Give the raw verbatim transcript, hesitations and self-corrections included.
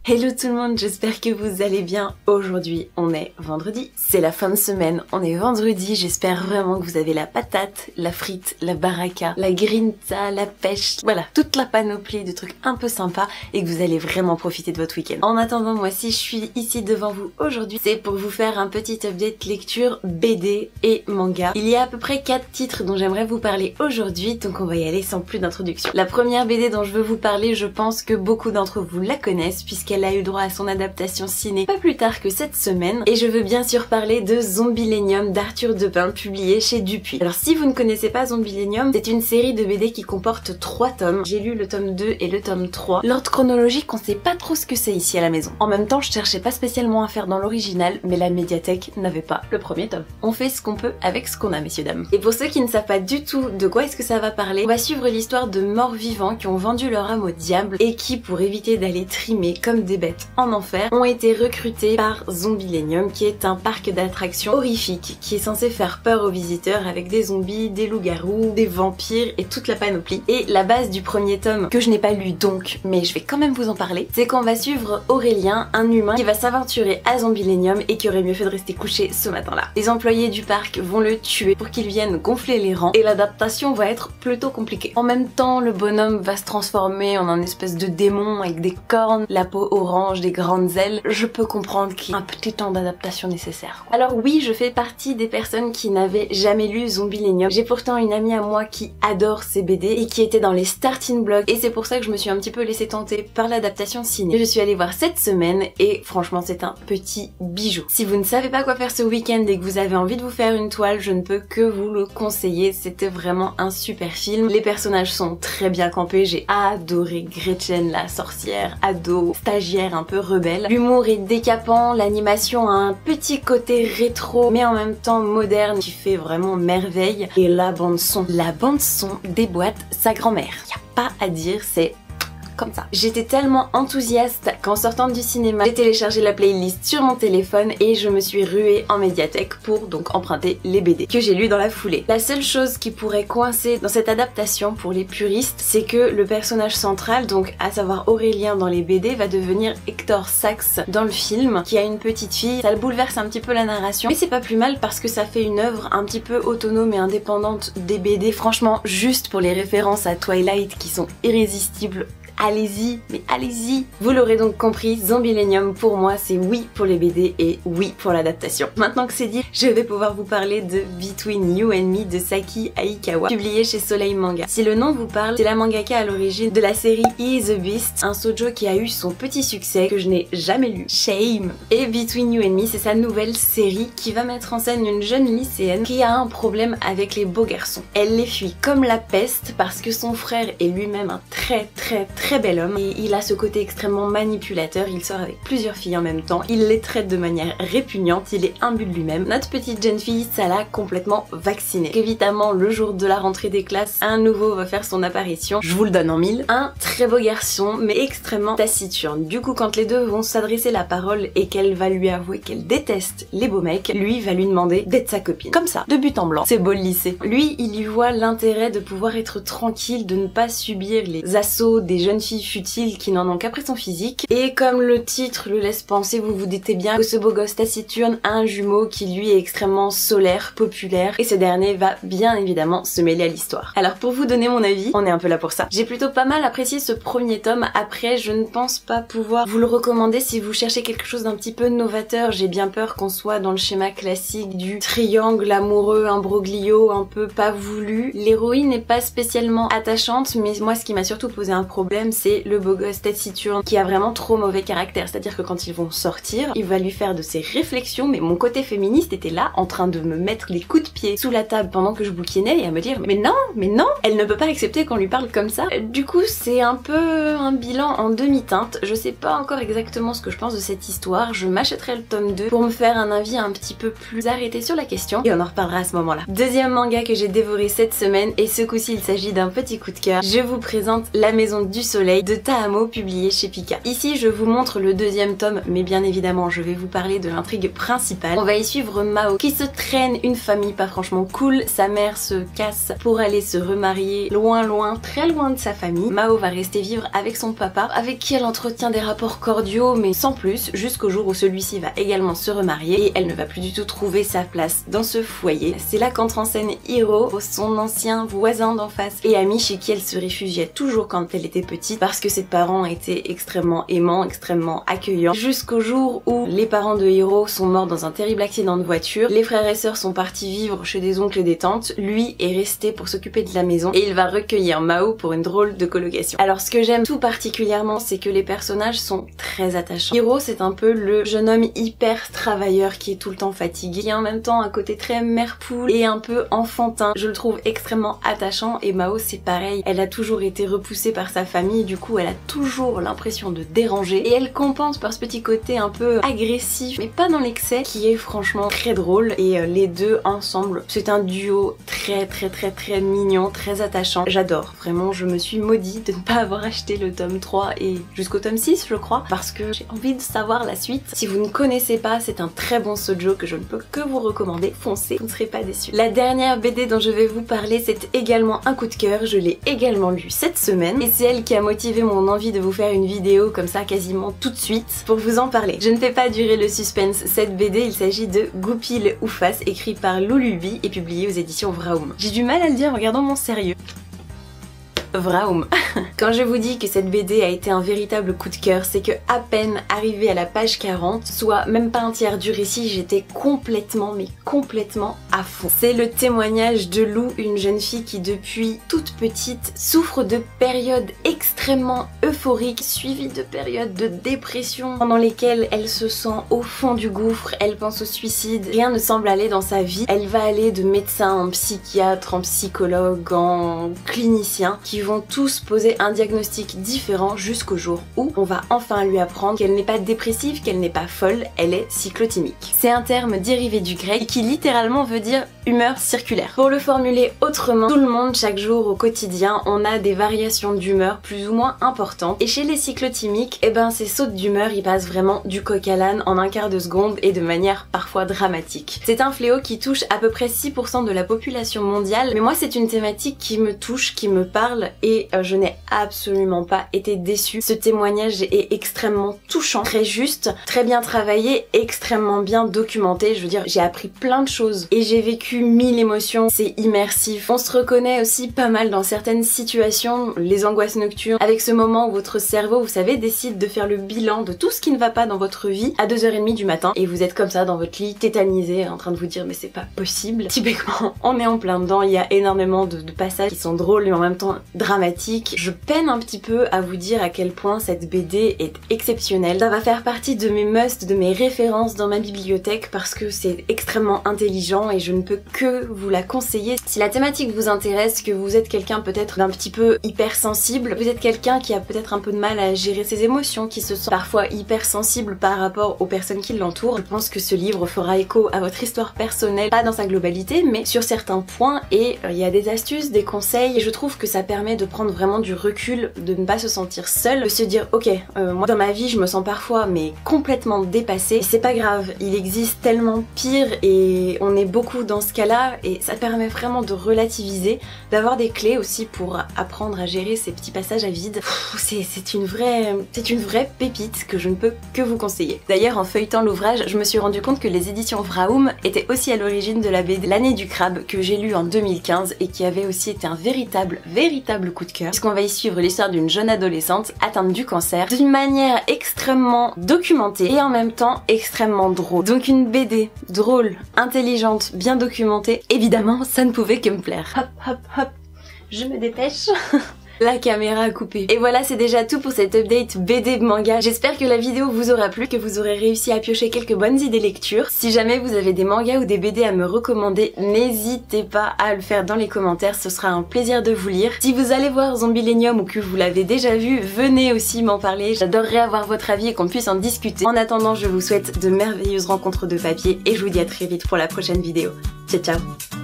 Hello tout le monde, j'espère que vous allez bien. Aujourd'hui, on est vendredi, c'est la fin de semaine, on est vendredi, j'espère vraiment que vous avez la patate, la frite, la baraka, la grinta, la pêche, voilà, toute la panoplie de trucs un peu sympas et que vous allez vraiment profiter de votre week-end. En attendant, moi si je suis ici devant vous aujourd'hui, c'est pour vous faire un petit update lecture B D et manga. Il y a à peu près quatre titres dont j'aimerais vous parler aujourd'hui, donc on va y aller sans plus d'introduction. La première B D dont je veux vous parler, je pense que beaucoup d'entre vous la connaissent puisqu'elle Elle a eu droit à son adaptation ciné pas plus tard que cette semaine, et je veux bien sûr parler de Zombilenium d'Arthur Depin, publié chez Dupuis. Alors si vous ne connaissez pas Zombilenium, c'est une série de B D qui comporte trois tomes. J'ai lu le tome deux et le tome trois. L'ordre chronologique, on sait pas trop ce que c'est ici à la maison. En même temps, je cherchais pas spécialement à faire dans l'original, mais la médiathèque n'avait pas le premier tome. On fait ce qu'on peut avec ce qu'on a, messieurs dames. Et pour ceux qui ne savent pas du tout de quoi est-ce que ça va parler, on va suivre l'histoire de morts vivants qui ont vendu leur âme au diable et qui, pour éviter d'aller trimer comme des bêtes en enfer, ont été recrutés par Zombilenium, qui est un parc d'attractions horrifique qui est censé faire peur aux visiteurs avec des zombies, des loups-garous, des vampires et toute la panoplie. Et la base du premier tome, que je n'ai pas lu donc, mais je vais quand même vous en parler, c'est qu'on va suivre Aurélien, un humain qui va s'aventurer à Zombilenium et qui aurait mieux fait de rester couché ce matin-là. Les employés du parc vont le tuer pour qu'il vienne gonfler les rangs et l'adaptation va être plutôt compliquée. En même temps, le bonhomme va se transformer en un espèce de démon avec des cornes, la peau orange, des grandes ailes. Je peux comprendre qu'il y a un petit temps d'adaptation nécessaire. Alors oui, je fais partie des personnes qui n'avaient jamais lu Zombilenium. J'ai pourtant une amie à moi qui adore ces B D et qui était dans les starting blocks, et c'est pour ça que je me suis un petit peu laissée tenter par l'adaptation ciné. Je suis allée voir cette semaine et franchement c'est un petit bijou. Si vous ne savez pas quoi faire ce week-end et que vous avez envie de vous faire une toile, je ne peux que vous le conseiller. C'était vraiment un super film. Les personnages sont très bien campés. J'ai adoré Gretchen la sorcière, ado, stagiaire un peu rebelle. L'humour est décapant, l'animation a un petit côté rétro mais en même temps moderne qui fait vraiment merveille. Et la bande son, la bande son déboîte sa grand-mère. Y a pas à dire, c'est comme ça. J'étais tellement enthousiaste qu'en sortant du cinéma, j'ai téléchargé la playlist sur mon téléphone et je me suis ruée en médiathèque pour donc emprunter les B D que j'ai lus dans la foulée. La seule chose qui pourrait coincer dans cette adaptation pour les puristes, c'est que le personnage central, donc à savoir Aurélien dans les B D, va devenir Hector Sax dans le film, qui a une petite fille. Ça le bouleverse un petit peu la narration, mais c'est pas plus mal parce que ça fait une œuvre un petit peu autonome et indépendante des B D. Franchement, juste pour les références à Twilight qui sont irrésistibles, allez-y, mais allez-y. Vous l'aurez donc compris, Zombilenium pour moi c'est oui pour les B D et oui pour l'adaptation. Maintenant que c'est dit, je vais pouvoir vous parler de Between You and Me de Saki Aikawa, publié chez Soleil Manga. Si le nom vous parle, c'est la mangaka à l'origine de la série E the Beast, un shoujo qui a eu son petit succès que je n'ai jamais lu. Shame. Et Between You and Me, c'est sa nouvelle série qui va mettre en scène une jeune lycéenne qui a un problème avec les beaux garçons. Elle les fuit comme la peste parce que son frère est lui-même un très très très très bel homme et il a ce côté extrêmement manipulateur. Il sort avec plusieurs filles en même temps, il les traite de manière répugnante, il est imbu de lui-même. Notre petite jeune fille, ça l'a complètement vaccinée. Évidemment, le jour de la rentrée des classes, un nouveau va faire son apparition, je vous le donne en mille. Un très beau garçon mais extrêmement taciturne. Du coup, quand les deux vont s'adresser la parole et qu'elle va lui avouer qu'elle déteste les beaux mecs, lui va lui demander d'être sa copine. Comme ça, de but en blanc. C'est beau le lycée. Lui, il y voit l'intérêt de pouvoir être tranquille, de ne pas subir les assauts des jeunes filles futiles qui n'en ont qu'après son physique. Et comme le titre le laisse penser, vous vous doutez bien que ce beau gosse taciturne a un jumeau qui lui est extrêmement solaire, populaire, et ce dernier va bien évidemment se mêler à l'histoire. Alors pour vous donner mon avis, on est un peu là pour ça. J'ai plutôt pas mal apprécié ce premier tome. Après, je ne pense pas pouvoir vous le recommander si vous cherchez quelque chose d'un petit peu novateur. J'ai bien peur qu'on soit dans le schéma classique du triangle amoureux, imbroglio, un peu pas voulu. L'héroïne n'est pas spécialement attachante, mais moi ce qui m'a surtout posé un problème, c'est le beau gosse taciturne qui a vraiment trop mauvais caractère. C'est-à-dire que quand ils vont sortir, il va lui faire de ses réflexions, mais mon côté féministe était là en train de me mettre les coups de pied sous la table pendant que je bouquinais et à me dire mais non, mais non, elle ne peut pas accepter qu'on lui parle comme ça. Du coup, c'est un peu un bilan en demi-teinte. Je sais pas encore exactement ce que je pense de cette histoire. Je m'achèterai le tome deux pour me faire un avis un petit peu plus arrêté sur la question et on en reparlera à ce moment-là. Deuxième manga que j'ai dévoré cette semaine, et ce coup-ci il s'agit d'un petit coup de cœur. Je vous présente La Maison du soleil de Tahamo publié chez Pika. Ici je vous montre le deuxième tome, mais bien évidemment je vais vous parler de l'intrigue principale. On va y suivre Mao qui se traîne une famille pas franchement cool, sa mère se casse pour aller se remarier loin loin, très loin de sa famille. Mao va rester vivre avec son papa, avec qui elle entretient des rapports cordiaux mais sans plus, jusqu'au jour où celui-ci va également se remarier et elle ne va plus du tout trouver sa place dans ce foyer. C'est là qu'entre en scène Hiro, son ancien voisin d'en face et ami chez qui elle se réfugiait toujours quand elle était petite parce que ses parents étaient extrêmement aimants, extrêmement accueillants, jusqu'au jour où les parents de Hiro sont morts dans un terrible accident de voiture, les frères et sœurs sont partis vivre chez des oncles et des tantes, lui est resté pour s'occuper de la maison et il va recueillir Mao pour une drôle de colocation. Alors ce que j'aime tout particulièrement, c'est que les personnages sont très attachants. Hiro, c'est un peu le jeune homme hyper travailleur qui est tout le temps fatigué, qui a en même temps un côté très mère poule et un peu enfantin. Je le trouve extrêmement attachant et Mao c'est pareil, elle a toujours été repoussée par sa famille, du coup elle a toujours l'impression de déranger et elle compense par ce petit côté un peu agressif mais pas dans l'excès qui est franchement très drôle et euh, les deux ensemble c'est un duo très très très très mignon, très attachant. J'adore, vraiment je me suis maudite de ne pas avoir acheté le tome trois et jusqu'au tome six je crois parce que j'ai envie de savoir la suite. Si vous ne connaissez pas, c'est un très bon shoujo que je ne peux que vous recommander, foncez, vous ne serez pas déçus. La dernière B D dont je vais vous parler c'est également un coup de cœur, je l'ai également lu cette semaine et c'est elle qui a motivé mon envie de vous faire une vidéo comme ça quasiment tout de suite pour vous en parler. Je ne fais pas durer le suspense, cette B D il s'agit de Goupil Oufas écrit par Lulubi et publié aux éditions Vraum. J'ai du mal à le dire en regardant mon sérieux. Vraum. Quand je vous dis que cette B D a été un véritable coup de cœur, c'est que à peine arrivée à la page quarante, soit même pas un tiers du récit, j'étais complètement mais complètement à fond. C'est le témoignage de Lou, une jeune fille qui depuis toute petite souffre de périodes extrêmement euphoriques suivies de périodes de dépression pendant lesquelles elle se sent au fond du gouffre, elle pense au suicide, rien ne semble aller dans sa vie. Elle va aller de médecin en psychiatre, en psychologue, en clinicien qui vont tous poser un diagnostic différent jusqu'au jour où on va enfin lui apprendre qu'elle n'est pas dépressive, qu'elle n'est pas folle, elle est cyclotimique. C'est un terme dérivé du grec qui littéralement veut dire humeur circulaire. Pour le formuler autrement, tout le monde chaque jour au quotidien on a des variations d'humeur plus ou moins importantes et chez les cyclotimiques, eh ben ces sautes d'humeur ils passent vraiment du coq à l'âne en un quart de seconde et de manière parfois dramatique. C'est un fléau qui touche à peu près six pour cent de la population mondiale, mais moi c'est une thématique qui me touche, qui me parle et euh, je n'ai absolument pas été déçue. Ce témoignage est extrêmement touchant, très juste, très bien travaillé, extrêmement bien documenté. Je veux dire, j'ai appris plein de choses et j'ai vécu mille émotions, c'est immersif. On se reconnaît aussi pas mal dans certaines situations, les angoisses nocturnes, avec ce moment où votre cerveau, vous savez, décide de faire le bilan de tout ce qui ne va pas dans votre vie à deux heures trente du matin et vous êtes comme ça dans votre lit, tétanisé, en train de vous dire mais c'est pas possible. Typiquement, on est en plein dedans, il y a énormément de, de passages qui sont drôles mais en même temps dramatiques. Je peine un petit peu à vous dire à quel point cette B D est exceptionnelle. Ça va faire partie de mes musts, de mes références dans ma bibliothèque parce que c'est extrêmement intelligent et je ne peux que vous la conseiller. Si la thématique vous intéresse, que vous êtes quelqu'un peut-être d'un petit peu hypersensible, vous êtes quelqu'un qui a peut-être un peu de mal à gérer ses émotions, qui se sent parfois hypersensible par rapport aux personnes qui l'entourent, je pense que ce livre fera écho à votre histoire personnelle, pas dans sa globalité, mais sur certains points et il euh, y a des astuces, des conseils et je trouve que ça permet de prendre vraiment du recul, de ne pas se sentir seul, de se dire ok, euh, moi dans ma vie je me sens parfois mais complètement dépassée et c'est pas grave, il existe tellement pire et on est beaucoup dans ce cas-là et ça permet vraiment de relativiser, d'avoir des clés aussi pour apprendre à gérer ces petits passages à vide. C'est une vraie c'est une vraie pépite que je ne peux que vous conseiller. D'ailleurs en feuilletant l'ouvrage, je me suis rendu compte que les éditions Vraum étaient aussi à l'origine de la B D L'année du crabe que j'ai lu en deux mille quinze et qui avait aussi été un véritable véritable coup de cœur puisqu'on va y suivre l'histoire d'une jeune adolescente atteinte du cancer d'une manière extrêmement documentée et en même temps extrêmement drôle. Donc une B D drôle, intelligente, bien documentée, évidemment ça ne pouvait que me plaire. Hop hop hop, je me dépêche. La caméra a coupé. Et voilà, c'est déjà tout pour cette update B D manga. J'espère que la vidéo vous aura plu, que vous aurez réussi à piocher quelques bonnes idées lecture. Si jamais vous avez des mangas ou des B D à me recommander, n'hésitez pas à le faire dans les commentaires, ce sera un plaisir de vous lire. Si vous allez voir Zombilenium ou que vous l'avez déjà vu, venez aussi m'en parler. J'adorerais avoir votre avis et qu'on puisse en discuter. En attendant, je vous souhaite de merveilleuses rencontres de papier et je vous dis à très vite pour la prochaine vidéo. Ciao ciao.